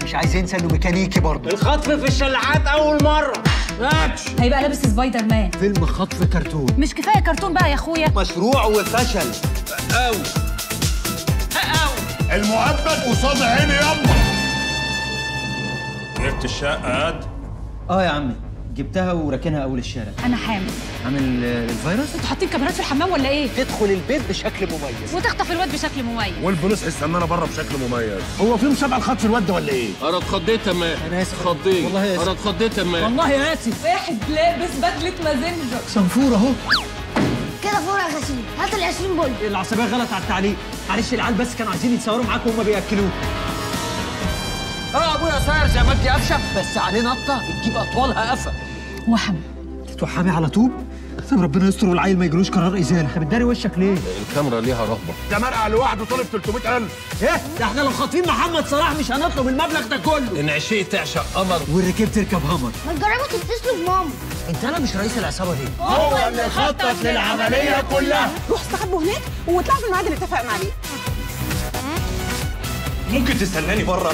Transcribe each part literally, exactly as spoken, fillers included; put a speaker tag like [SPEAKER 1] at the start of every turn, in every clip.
[SPEAKER 1] مش عايز ينسى انه ميكانيكي برضه.
[SPEAKER 2] الخطف في الشلاحات اول مره. اكشن.
[SPEAKER 3] هيبقى لابس سبايدر مان.
[SPEAKER 1] فيلم خطف كرتون.
[SPEAKER 3] مش كفايه كرتون بقى يا اخويا.
[SPEAKER 1] مشروع وفشل.
[SPEAKER 2] قوي قوي.
[SPEAKER 4] المؤبد قصاد عيني يلا.
[SPEAKER 5] جبت الشقه قد؟
[SPEAKER 1] اه يا عمي جبتها وراكنها اول الشارع.
[SPEAKER 3] انا حامل.
[SPEAKER 1] عامل الفيروس؟
[SPEAKER 3] انتوا حاطين كاميرات في الحمام ولا ايه؟
[SPEAKER 1] تدخل البيت بشكل مميز
[SPEAKER 3] وتخطف الواد بشكل مميز.
[SPEAKER 4] والبوليس هيستنانا بره بشكل مميز.
[SPEAKER 6] هو في مسابقه لخطف الواد ده ولا ايه؟
[SPEAKER 2] انا اتخضيت تمام.
[SPEAKER 1] انا اسف
[SPEAKER 2] اتخضيت
[SPEAKER 1] والله اسف.
[SPEAKER 2] انا اتخضيت تمام.
[SPEAKER 1] والله اسف.
[SPEAKER 3] واحد لابس بدله مازنجر.
[SPEAKER 1] صنفور اهو.
[SPEAKER 7] كده فورة يا غسيل، هات ال عشرين بول.
[SPEAKER 1] العصبيه غلط على التعليق. معلش العيال بس كانوا عايزين يتصوروا معاك وهم بياكلوك. اه ابويا صاير زي ما انت قفشه بس عليه نطه بتجيب اطولها قفا.
[SPEAKER 3] وحم.
[SPEAKER 1] تتوحمي على طول؟ طب ربنا يستر والعيل ما يجيلوش قرار ازاله. انت بتداري وشك ليه؟
[SPEAKER 2] الكاميرا ليها رهبه.
[SPEAKER 4] ده مرقع لوحده طالب ثلاثمائة ألف.
[SPEAKER 1] ايه؟ ده احنا لو خاطفين محمد صلاح مش هنطلب المبلغ ده كله.
[SPEAKER 2] ان عشقت تعشق قمر
[SPEAKER 1] والركاب تركب همر.
[SPEAKER 7] ما تجربوا تتصلوا بماما.
[SPEAKER 1] انت انا مش رئيس العصابه دي.
[SPEAKER 4] هو اللي خطط للعمليه كلها.
[SPEAKER 8] روح استخبوا هناك واطلعوا في الميعاد اللي اتفقنا عليه.
[SPEAKER 5] ممكن تستناني بره؟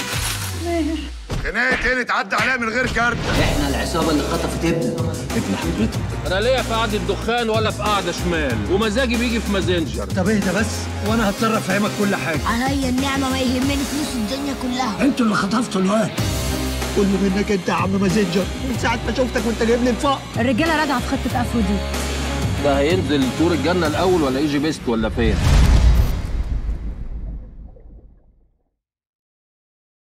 [SPEAKER 4] خناقه ايه اللي تعدي عليها من غير كارت؟
[SPEAKER 1] احنا العصابه اللي خطفت ابنك.
[SPEAKER 2] ابن حضرتك. انا ليا في قعده دخان ولا في قعده شمال ومزاجي بيجي في مازنجر.
[SPEAKER 1] طب اهدى بس وانا هضطر افهمك كل حاجه.
[SPEAKER 7] عليا النعمة ما يهمني فلوس الدنيا كلها.
[SPEAKER 6] انتوا اللي خطفتوا الواد.
[SPEAKER 1] كله منك انت يا عم مازنجر. من ساعه ما شفتك وانت جايب لي الفقر.
[SPEAKER 3] الرجاله راجعه في خطه افروديت.
[SPEAKER 2] ده هينزل طور الجنه الاول ولا ايجي بيست ولا فين؟